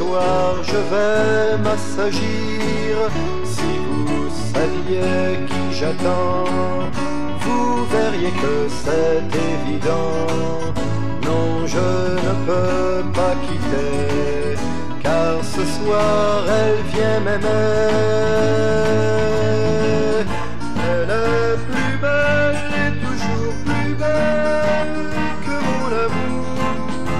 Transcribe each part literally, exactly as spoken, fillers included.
soir je vais m'assagir. Si vous saviez qui j'attends, vous verriez que c'est évident. Non, je ne peux pas quitter, car ce soir elle vient m'aimer. Elle est plus belle et toujours plus belle que mon amour.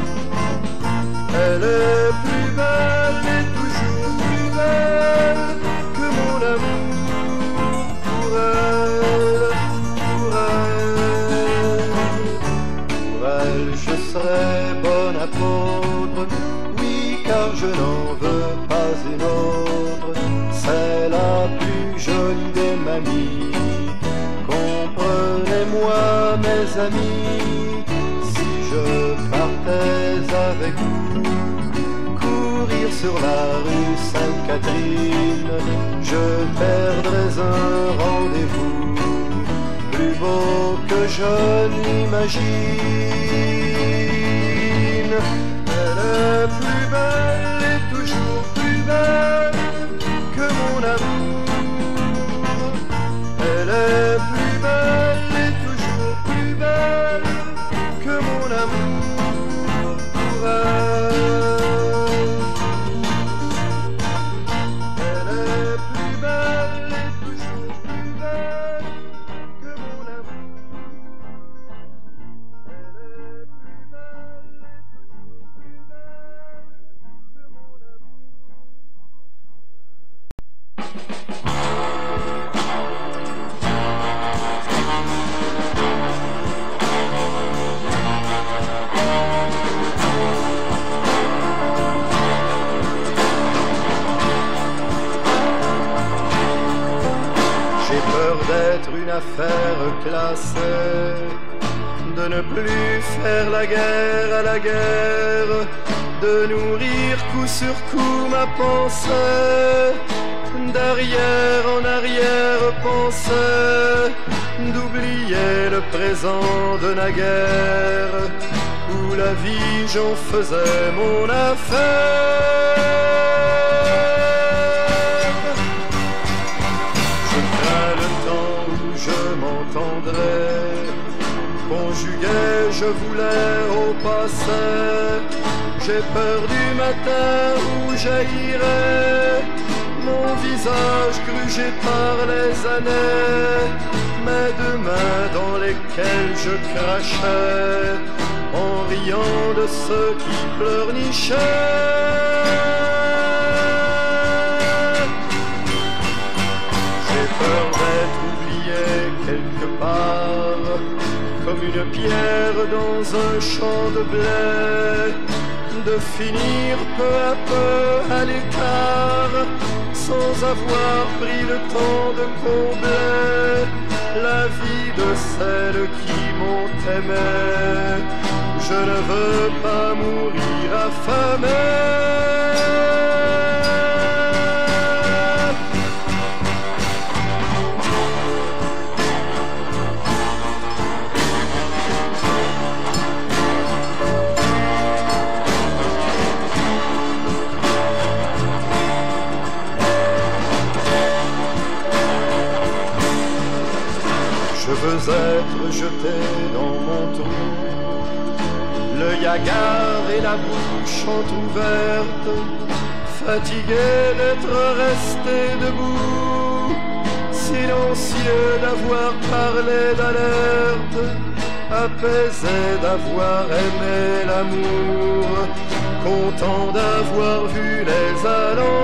Elle est plus belle et toujours plus belle que mon amour. Pour elle, pour elle, pour elle je serai bon apôtre. Oui, car je n'en veux pas une autre. C'est la plus jolie des mamies. Comprenez-moi mes amis, si je partais avec vous, courir sur la rue Sainte-Catherine, je perdrais un rendez-vous plus beau que je n'imagine. Elle est plus belle et toujours plus belle que mon amour. Elle est plus belle et toujours plus belle que mon amour. Pour elle, elle est plus belle et toujours plus belle que mon amour. Elle est plus belle et toujours plus belle que mon amour. J'ai peur d'être une affaire classée, de ne plus faire la guerre à la guerre, de nourrir coup sur coup ma pensée, d'arrière en arrière pensée, d'oublier le présent de naguère, où la vie j'en faisais mon affaire. Je crains le temps où je m'entendrai conjuguer, je voulais au passé. J'ai peur du matin où jaillirait mon visage grugé par les années, mes deux mains dans lesquelles je crachais en riant de ceux qui pleurnichaient. J'ai peur d'être oublié quelque part, comme une pierre dans un champ de blé, de finir peu à peu à l'écart, sans avoir pris le temps de combler la vie de celles qui m'ont aimé. Je ne veux pas mourir affamé. Je veux être jeté dans mon trou, l'œil hagard et la bouche entr'ouverte, fatigué d'être resté debout, silencieux d'avoir parlé d'alerte, apaisé d'avoir aimé l'amour, content d'avoir vu les alentours.